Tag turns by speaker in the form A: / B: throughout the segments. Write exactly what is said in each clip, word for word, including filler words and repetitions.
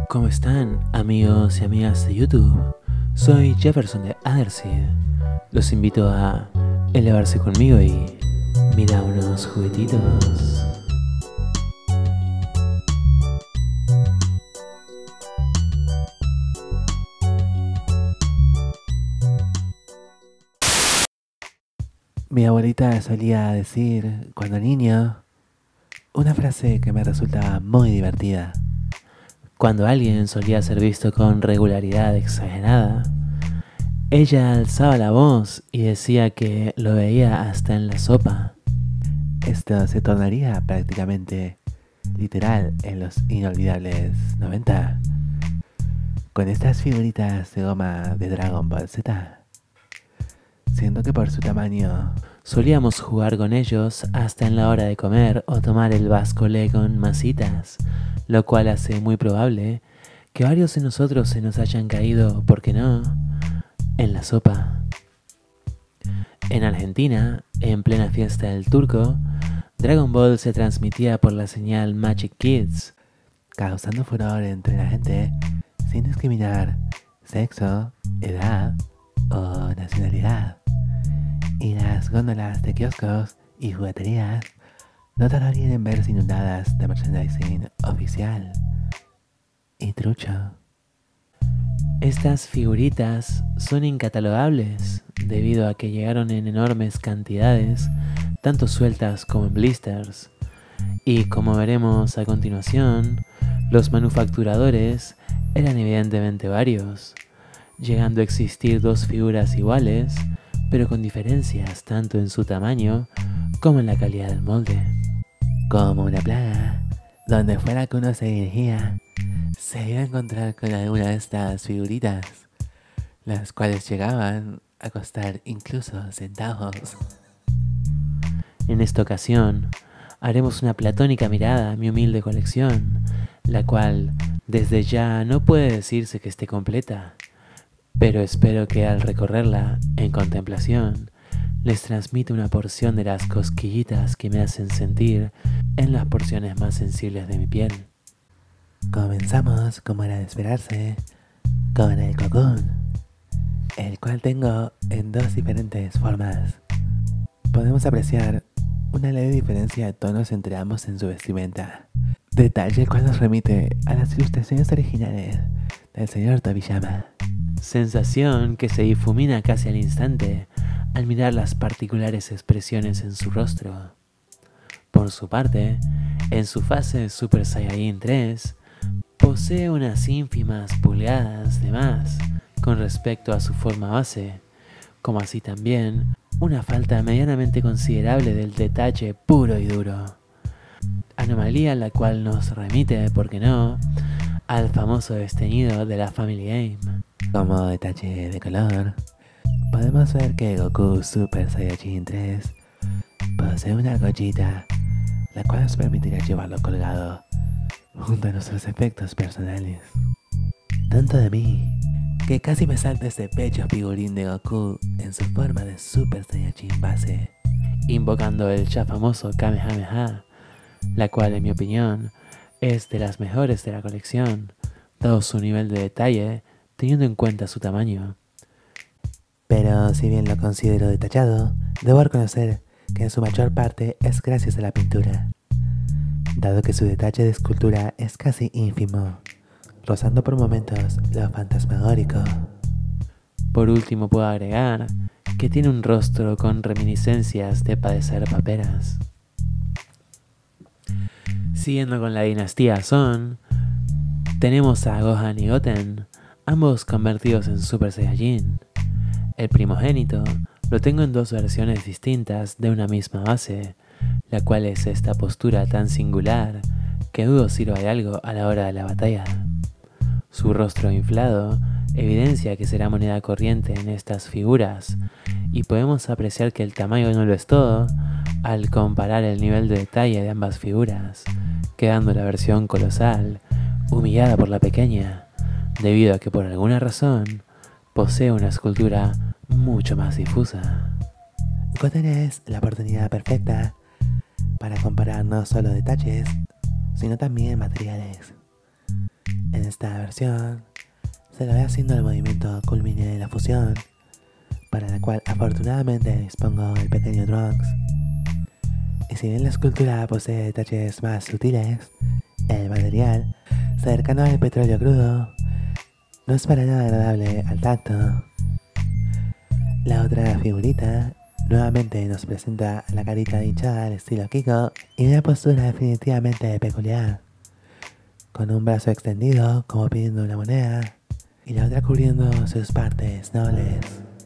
A: ¿Cómo están, amigos y amigas de YouTube? Soy Jefferson de Otherseed. Los invito a elevarse conmigo y mirar unos juguetitos. Mi abuelita solía decir, cuando niño, una frase que me resultaba muy divertida. Cuando alguien solía ser visto con regularidad exagerada, ella alzaba la voz y decía que lo veía hasta en la sopa. Esto se tornaría prácticamente literal en los inolvidables noventa, con estas figuritas de goma de Dragon Ball Z. Siendo que por su tamaño solíamos jugar con ellos hasta en la hora de comer o tomar el bascolé con masitas, lo cual hace muy probable que varios de nosotros se nos hayan caído, ¿por qué no?, en la sopa. En Argentina, en plena fiesta del turco, Dragon Ball se transmitía por la señal Magic Kids, causando furor entre la gente sin discriminar sexo, edad o nacionalidad. Y las góndolas de kioscos y jugueterías no tardarían en verse inundadas de merchandising oficial y trucho. Estas figuritas son incatalogables debido a que llegaron en enormes cantidades, tanto sueltas como en blisters. Y como veremos a continuación, los manufacturadores eran evidentemente varios, llegando a existir dos figuras iguales, pero con diferencias tanto en su tamaño como en la calidad del molde. Como una plaga, donde fuera que uno se dirigía, se iba a encontrar con alguna de estas figuritas, las cuales llegaban a costar incluso centavos. En esta ocasión, haremos una platónica mirada a mi humilde colección, la cual desde ya no puede decirse que esté completa, pero espero que al recorrerla en contemplación les transmita una porción de las cosquillitas que me hacen sentir en las porciones más sensibles de mi piel. Comenzamos, como era de esperarse, con el Cocoon, el cual tengo en dos diferentes formas. Podemos apreciar una leve diferencia de tonos entre ambos en su vestimenta, detalle el cual nos remite a las ilustraciones originales del señor Tobiyama. Sensación que se difumina casi al instante al mirar las particulares expresiones en su rostro. Por su parte, en su fase Super Saiyajin tres, posee unas ínfimas pulgadas de más con respecto a su forma base, como así también una falta medianamente considerable del detalle puro y duro. Anomalía la cual nos remite, por qué no, al famoso desteñido de la Family Game. Como detalle de color, podemos ver que Goku Super Saiyajin tres posee una gollita, la cual nos permitirá llevarlo colgado junto a nuestros efectos personales. Tanto de mí, que casi me salta este pecho figurín de Goku en su forma de Super Saiyajin base, invocando el ya famoso Kamehameha, la cual en mi opinión es de las mejores de la colección, dado su nivel de detalle teniendo en cuenta su tamaño. Pero si bien lo considero detallado, debo reconocer que en su mayor parte es gracias a la pintura, dado que su detalle de escultura es casi ínfimo, rozando por momentos lo fantasmagórico. Por último puedo agregar que tiene un rostro con reminiscencias de padecer paperas. Siguiendo con la dinastía Son, tenemos a Gohan y Goten, ambos convertidos en Super Saiyajin. El primogénito lo tengo en dos versiones distintas de una misma base, la cual es esta postura tan singular que dudo sirva de algo a la hora de la batalla. Su rostro inflado evidencia que será moneda corriente en estas figuras, y podemos apreciar que el tamaño no lo es todo al comparar el nivel de detalle de ambas figuras, quedando la versión colosal humillada por la pequeña, debido a que por alguna razón posee una escultura mucho más difusa. Goten es la oportunidad perfecta para comparar no solo detalles, sino también materiales. En esta versión se lo ve haciendo el movimiento culmine de la fusión, para la cual afortunadamente dispongo el pequeño Trunks. Y si bien la escultura posee detalles más sutiles, el material, cercano al petróleo crudo, no es para nada agradable al tacto. La otra figurita nuevamente nos presenta la carita hinchada al estilo Kiko y una postura definitivamente peculiar, con un brazo extendido como pidiendo una moneda y la otra cubriendo sus partes nobles.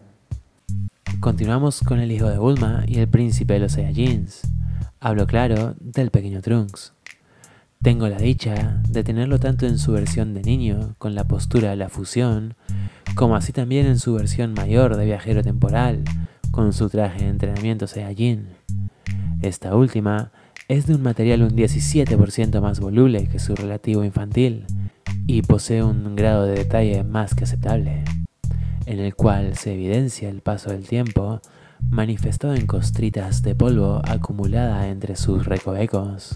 A: Continuamos con el hijo de Bulma y el príncipe de los Saiyajins. Hablo claro del pequeño Trunks. Tengo la dicha de tenerlo tanto en su versión de niño, con la postura de la fusión, como así también en su versión mayor de viajero temporal, con su traje de entrenamiento Saiyajin. Esta última es de un material un diecisiete por ciento más voluble que su relativo infantil y posee un grado de detalle más que aceptable, en el cual se evidencia el paso del tiempo manifestado en costritas de polvo acumulada entre sus recovecos.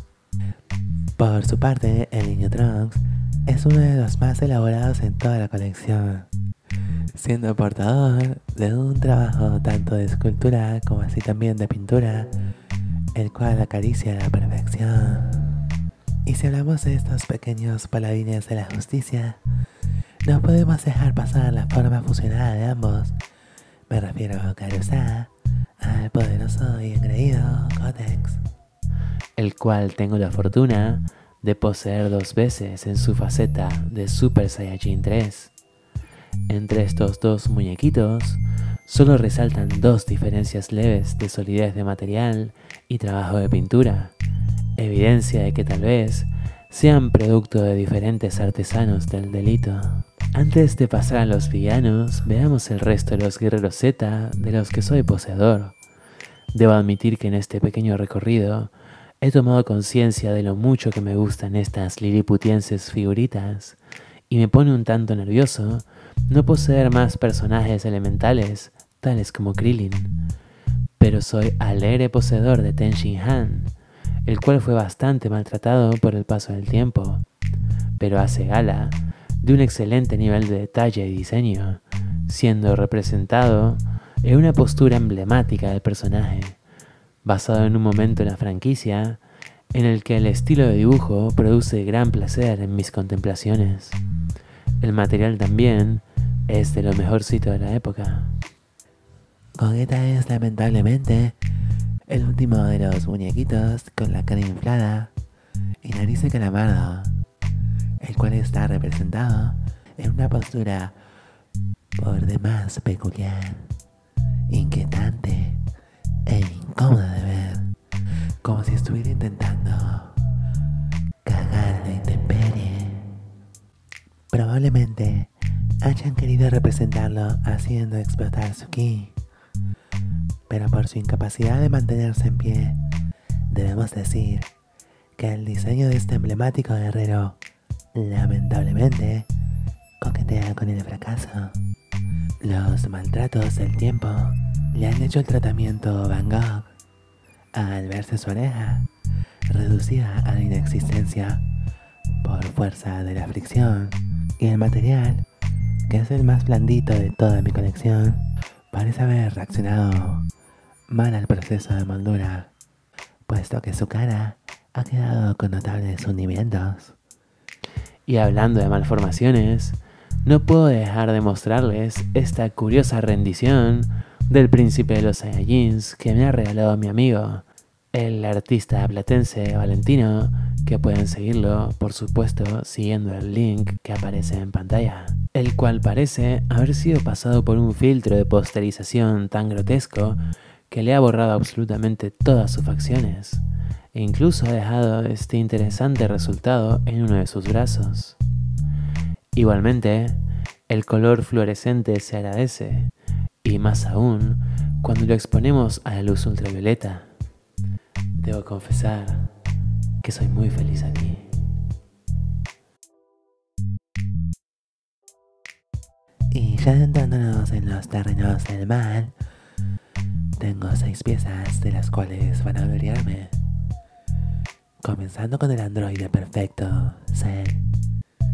A: Por su parte, el niño Trunks es uno de los más elaborados en toda la colección, siendo portador de un trabajo tanto de escultura como así también de pintura, el cual acaricia a la perfección. Y si hablamos de estos pequeños paladines de la justicia, no podemos dejar pasar la forma fusionada de ambos. Me refiero a Karusa, al poderoso y engreído Gotenks, el cual tengo la fortuna de poseer dos veces en su faceta de Super Saiyajin tres. Entre estos dos muñequitos solo resaltan dos diferencias leves de solidez de material y trabajo de pintura, evidencia de que tal vez sean producto de diferentes artesanos del delito. Antes de pasar a los villanos, veamos el resto de los guerreros Z de los que soy poseedor. Debo admitir que en este pequeño recorrido he tomado conciencia de lo mucho que me gustan estas liliputienses figuritas y me pone un tanto nervioso no poseer más personajes elementales tales como Krillin, pero soy alegre poseedor de Ten Shin Han, el cual fue bastante maltratado por el paso del tiempo, pero hace gala de un excelente nivel de detalle y diseño, siendo representado en una postura emblemática del personaje, basado en un momento en la franquicia en el que el estilo de dibujo produce gran placer en mis contemplaciones. El material también es de lo mejorcito de la época. Gogeta es lamentablemente el último de los muñequitos con la cara inflada y nariz de calamardo, el cual está representado en una postura por demás peculiar, inquietante e incómoda de ver, como si estuviera intentando cagar la intemperie. Probablemente hayan querido representarlo haciendo explotar su ki, pero por su incapacidad de mantenerse en pie, debemos decir que el diseño de este emblemático guerrero lamentablemente coquetea con el fracaso. Los maltratos del tiempo le han hecho el tratamiento Van Gogh al verse su oreja reducida a la inexistencia por fuerza de la fricción, y el material, que es el más blandito de toda mi colección, parece haber reaccionado mal al proceso de moldura, puesto que su cara ha quedado con notables hundimientos. Y hablando de malformaciones, no puedo dejar de mostrarles esta curiosa rendición del príncipe de los Saiyajins que me ha regalado mi amigo, el artista platense Valentino, que pueden seguirlo, por supuesto, siguiendo el link que aparece en pantalla, el cual parece haber sido pasado por un filtro de posterización tan grotesco que le ha borrado absolutamente todas sus facciones, e incluso ha dejado este interesante resultado en uno de sus brazos. Igualmente, el color fluorescente se agradece, y más aún cuando lo exponemos a la luz ultravioleta. Debo confesar que soy muy feliz aquí. Y ya adentrándonos en los terrenos del mal, tengo seis piezas de las cuales van a gloriarme. Comenzando con el androide perfecto, Cell,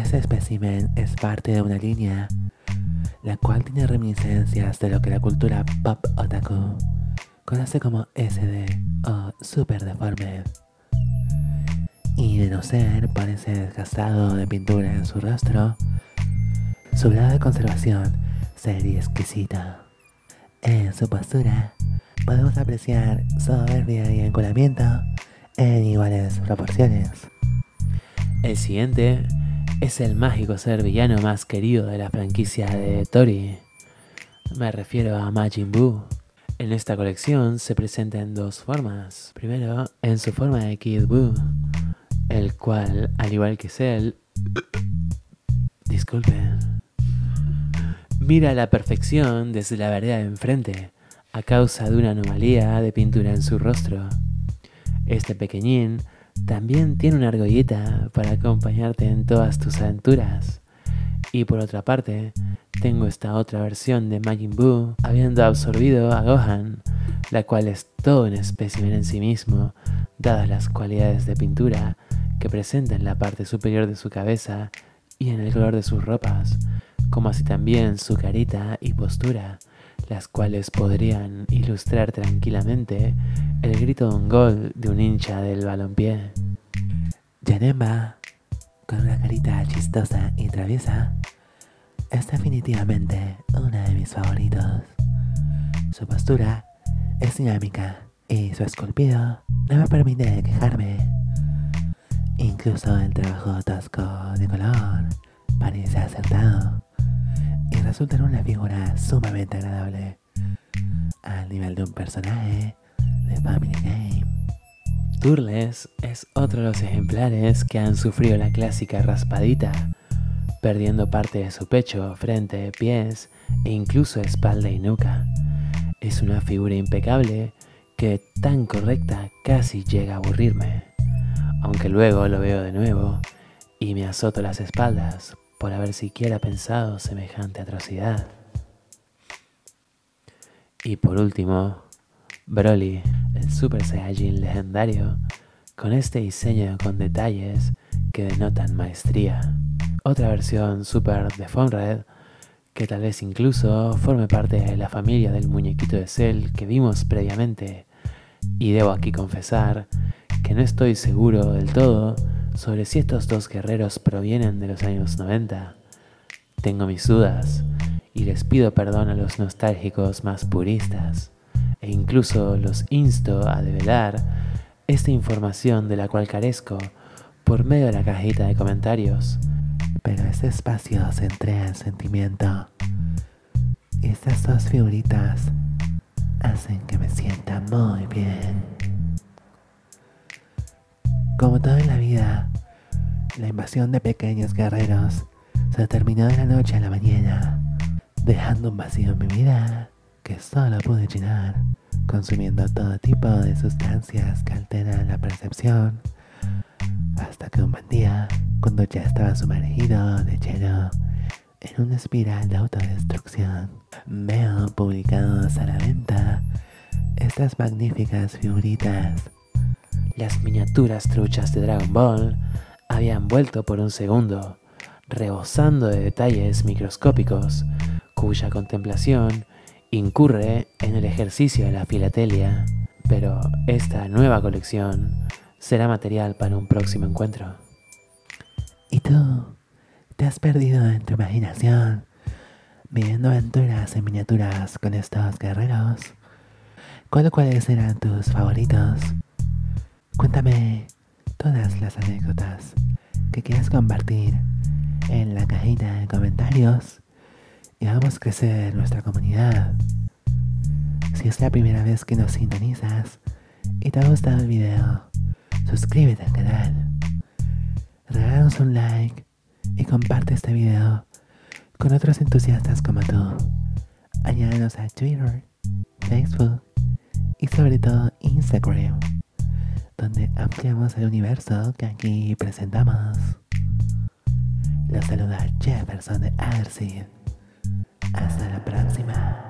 A: Este espécimen es parte de una línea la cual tiene reminiscencias de lo que la cultura pop otaku conoce como S D o Super Deformed. Y de no ser por ese desgastado de pintura en su rostro, su grado de conservación sería exquisito. En su postura podemos apreciar soberbia y enculamiento en iguales proporciones. El siguiente es el mágico ser villano más querido de la franquicia de Tori. Me refiero a Majin Buu. En esta colección se presenta en dos formas. Primero, en su forma de Kid Buu, el cual, al igual que Cell, disculpen, mira a la perfección desde la vereda de enfrente, a causa de una anomalía de pintura en su rostro. Este pequeñín también tiene una argollita para acompañarte en todas tus aventuras. Y por otra parte, tengo esta otra versión de Majin Buu habiendo absorbido a Gohan, la cual es todo un espécimen en sí mismo, dadas las cualidades de pintura que presenta en la parte superior de su cabeza y en el color de sus ropas, como así también su carita y postura, las cuales podrían ilustrar tranquilamente el grito de un gol de un hincha del balompié. Janemba, con una carita chistosa y traviesa, es definitivamente uno de mis favoritos. Su postura es dinámica y su esculpido no me permite quejarme. Incluso el trabajo tosco de color parece acertado y resulta en una figura sumamente agradable, al nivel de un personaje de Family Game. Turles es otro de los ejemplares que han sufrido la clásica raspadita, perdiendo parte de su pecho, frente, pies e incluso espalda y nuca. Es una figura impecable que tan correcta casi llega a aburrirme, aunque luego lo veo de nuevo y me azoto las espaldas por haber siquiera pensado semejante atrocidad. Y por último, Broly, el Super Saiyajin legendario, con este diseño con detalles que denotan maestría. Otra versión Super Deformed que tal vez incluso forme parte de la familia del muñequito de Cell que vimos previamente. Y debo aquí confesar que no estoy seguro del todo sobre si estos dos guerreros provienen de los años noventa. Tengo mis dudas y les pido perdón a los nostálgicos más puristas, e incluso los insto a develar esta información de la cual carezco por medio de la cajita de comentarios. Pero este espacio se entrega en sentimiento y estas dos figuritas hacen que me sienta muy bien. Como todo en la vida, la invasión de pequeños guerreros se terminó de la noche a la mañana, dejando un vacío en mi vida que solo pude llenar consumiendo todo tipo de sustancias que alteran la percepción, hasta que un buen día, cuando ya estaba sumergido de lleno en una espiral de autodestrucción, veo publicados a la venta estas magníficas figuritas. Las miniaturas truchas de Dragon Ball habían vuelto por un segundo, rebosando de detalles microscópicos, cuya contemplación incurre en el ejercicio de la filatelia. Pero esta nueva colección será material para un próximo encuentro. ¿Y tú? ¿Te has perdido en tu imaginación, viviendo aventuras en miniaturas con estos guerreros? ¿Cuáles cuáles eran tus favoritos? Cuéntame todas las anécdotas que quieras compartir en la cajita de comentarios y hagamos crecer nuestra comunidad. Si es la primera vez que nos sintonizas y te ha gustado el video, suscríbete al canal, regálanos un like y comparte este video con otros entusiastas como tú. Añádanos a Twitter, Facebook y sobre todo Instagram, donde ampliamos el universo que aquí presentamos. Los saluda Jefferson de Adersid. Hasta la próxima.